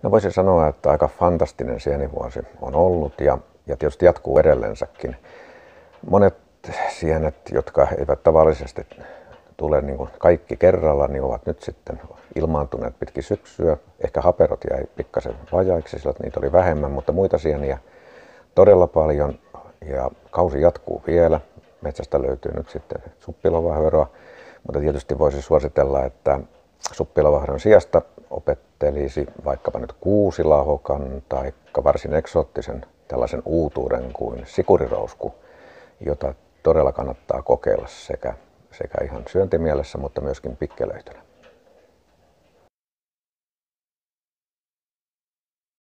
No voisin sanoa, että aika fantastinen sienivuosi on ollut ja tietysti jatkuu edelleensäkin. Monet sienet, jotka eivät tavallisesti tule niin kuin kaikki kerralla, niin ovat nyt sitten ilmaantuneet pitkin syksyä. Ehkä haperot jäi pikkasen vajaiksi, sillä niitä oli vähemmän, mutta muita sieniä todella paljon ja kausi jatkuu vielä. Metsästä löytyy nyt sitten suppilovahveroa, mutta tietysti voisi suositella, että suppilovahdon sijasta opettelisi vaikkapa nyt kuusilahokan tai varsin eksoottisen tällaisen uutuuden kuin sikurirousku, jota todella kannattaa kokeilla sekä ihan syöntimielessä, mutta myöskin pikkelöitynä.